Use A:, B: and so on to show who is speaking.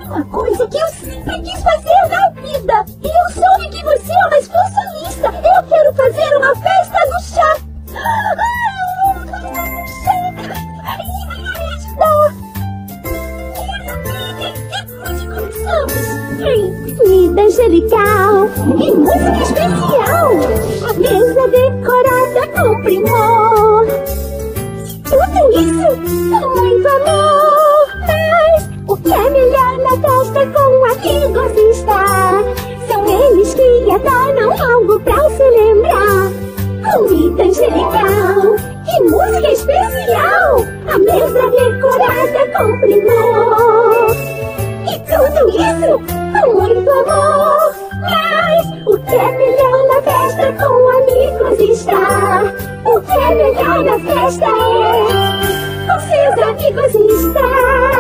A: uma coisa que eu sempre quis fazer na vida. E eu soube que você é uma excursionista. Eu quero fazer uma festa no chá. Vida angelical e música especial. A mesa decorada com primor. Tudo isso com muito amor. Mas o que é melhor na festa com amigos estar? São eles que adornam algo pra se lembrar. Comida angelical e música especial. A mesa decorada com primor. E tudo isso com muito amor. Mas o que é melhor na festa com amigos estar? O que é melhor na festa é com seus amigos estar.